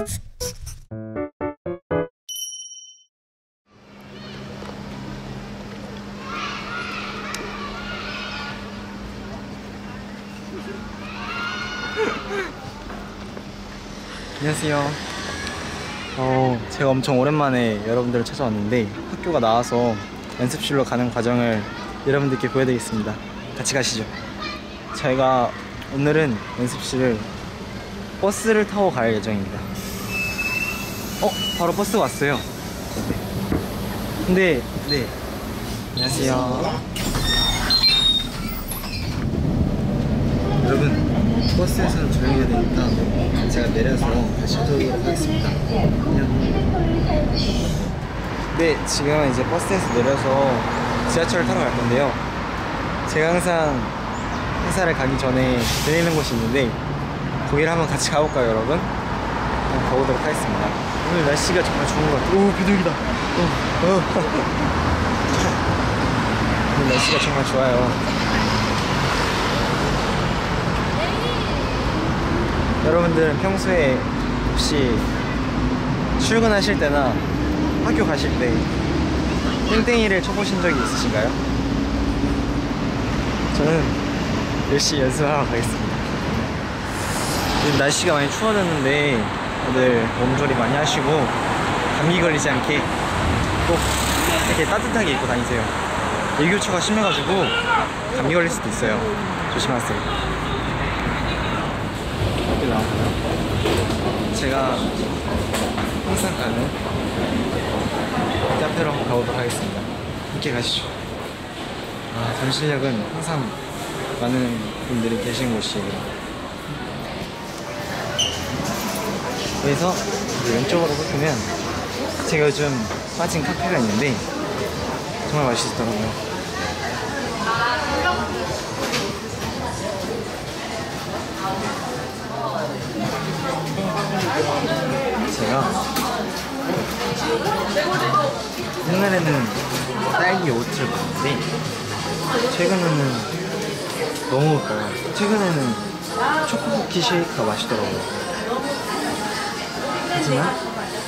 안녕하세요. 제가 엄청 오랜만에 여러분들을 찾아왔는데 학교가 나와서 연습실로 가는 과정을 여러분들께 보여드리겠습니다. 같이 가시죠. 저희가 오늘은 연습실을 버스를 타고 갈 예정입니다. 바로 버스가 왔어요. 네. 안녕하세요. 여러분, 버스에서는 조용히 해야 되니까 제가 내려서 다시 하도록 하겠습니다. 안녕. 네, 지금은 이제 버스에서 내려서 지하철을 타러 갈 건데요. 제가 항상 회사를 가기 전에 들리는 곳이 있는데 거기를 한번 같이 가볼까요, 여러분? 한번 가보도록 하겠습니다. 오늘 날씨가 정말 좋은 것 같아요. 오, 비둘기다. 오늘 날씨가 정말 좋아요. 여러분들은 평소에 혹시 출근하실 때나 학교 가실 때 땡땡이를 쳐보신 적이 있으신가요? 저는 열심히 연습하러 가겠습니다. 요즘 날씨가 많이 추워졌는데 다들 몸조리 많이 하시고 감기 걸리지 않게 꼭 이렇게 따뜻하게 입고 다니세요. 일교차가 심해가지고 감기 걸릴 수도 있어요. 조심하세요. 어디 나왔나요? 제가 항상 가는 카페로 한번 가보도록 하겠습니다. 함께 가시죠. 잠실역은 항상 많은 분들이 계신 곳이에요. 그래서 왼쪽으로 보면 제가 요즘 빠진 카페가 있는데 정말 맛있더라고요. 제가 옛날에는 딸기 요거트를 먹었는데 최근에는 너무 먹어요. 최근에는 초코쿠키 쉐이크가 맛있더라고요. 하지만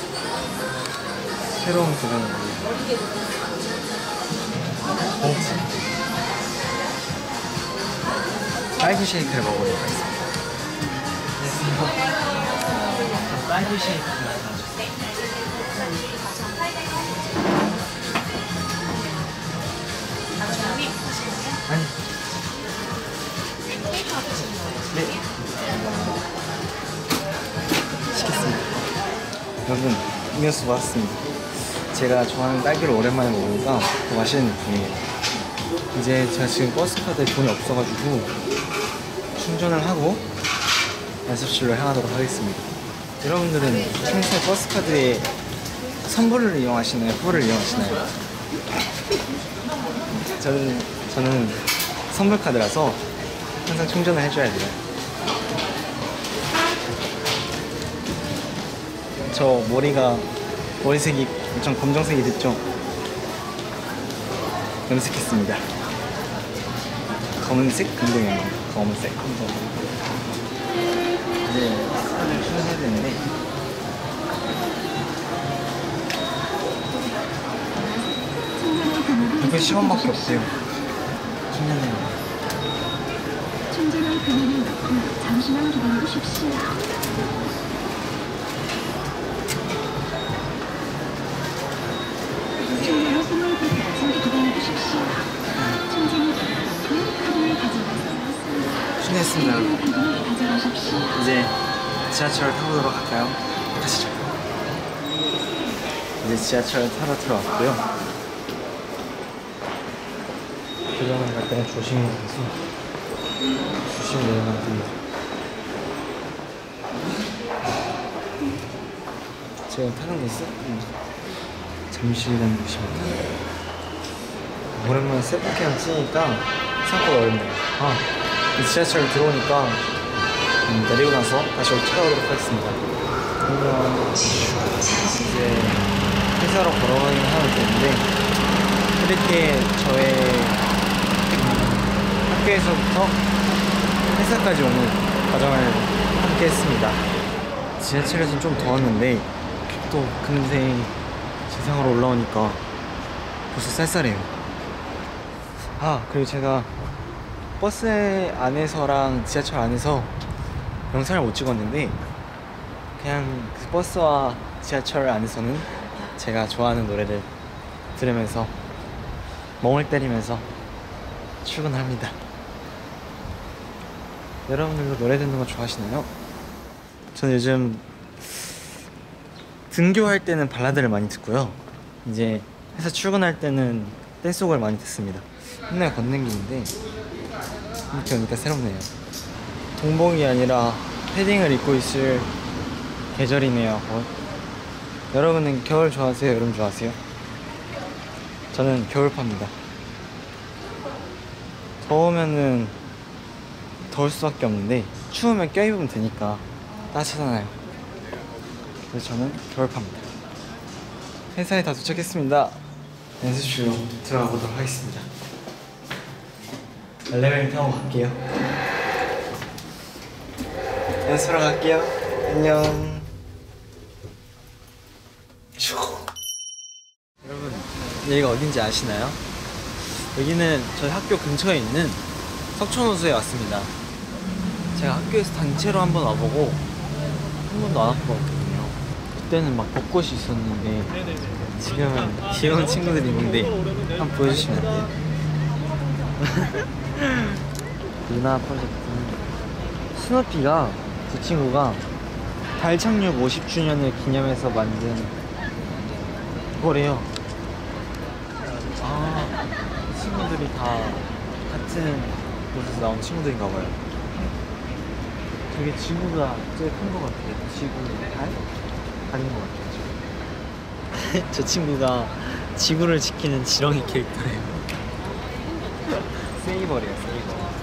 새로운 도전을 위해 딸기 쉐이크를 먹어보도록 하겠습니다. 딸기 쉐이크 아니. 네. 시켰습니다. 여러분, 음료수 왔습니다. 제가 좋아하는 딸기를 오랜만에 먹으니까 더 맛있는 느낌이에요. 이제 제가 지금 버스카드에 돈이 없어가지고 충전을 하고 연습실로 향하도록 하겠습니다. 여러분들은 평소에 버스카드에 선불을 이용하시나요? 풀을 이용하시나요? 저는 선불카드라서 항상 충전을 해줘야 돼요. 저 머리색이 엄청 검정색이 됐죠? 염색했습니다. 검은색 금동입니다. 검은색 금동. 이제 카드를 충전해야 되는데 이거 10원밖에 없어요. 충전해요. 충전할 금액을 넣고 잠시만 기다려주십시오. 충전할 금액을 잠시 기다려주십시오. 충전을 받고 카드를 가져가세요. 충전했습니다. 이제 지하철을 타보도록 할까요? 가시죠. 이제 지하철 타러 들어왔고요. 교정을 갈 때는 조심히 가서 조심히 내려가면 됩니다. 제가 타는 곳은 잠실이라는 곳입니다. 오랜만에 셀프캠 찍으니까 생각보다 어렵네요. 지하철 들어오니까 내리고 나서 다시 찾아오도록 하겠습니다. 그러면 이제 회사로 걸어가긴 하면 되는데 이렇게 저의 학교에서부터 회사까지 오는 과정을 함께 했습니다. 지하철에서는 좀 더웠는데 또 금세 지상으로 올라오니까 벌써 쌀쌀해요. 아, 그리고 제가 버스 안에서랑 지하철 안에서 영상을 못 찍었는데 그냥 그 버스와 지하철 안에서는 제가 좋아하는 노래를 들으면서 멍을 때리면서 출근합니다. 여러분들도 노래 듣는 거 좋아하시나요? 저는 요즘 등교할 때는 발라드를 많이 듣고요. 이제 회사 출근할 때는 댄스곡을 많이 듣습니다. 맨날 걷는 길인데 이렇게 오니까 새롭네요. 동봉이 아니라 패딩을 입고 있을 계절이네요. 여러분은 겨울 좋아하세요? 여름 좋아하세요? 저는 겨울파입니다. 더우면은 더울 수밖에 없는데 추우면 껴입으면 되니까 따뜻하잖아요. 그래서 저는 겨울파입니다. 회사에 다 도착했습니다. 연습실로 들어가 보도록 하겠습니다. 엘리베이터 타고 갈게요. 연습하러 갈게요. 안녕. 여러분, 여기가 어딘지 아시나요? 여기는 저희 학교 근처에 있는 석촌호수에 왔습니다. 제가 학교에서 단체로 한번 와보고 한 번도 안 와본 것 같거든요. 그때는 막 벚꽃이 있었는데 지금은 귀여운 친구들이 있는데 한번 보여주시면 안 돼요? 루나 프로젝트는 스누피가 그 친구가 달 착륙 50주년을 기념해서 만든 그거래요. 아, 이 친구들이 다 같은 곳에서 나온 친구들인가봐요. 되게 지구가 제일 큰 것 같아요. 지구 달? 달인 것 같아요. 저 친구가 지구를 지키는 지렁이 캐릭터래요. 세이버래요, 세이버.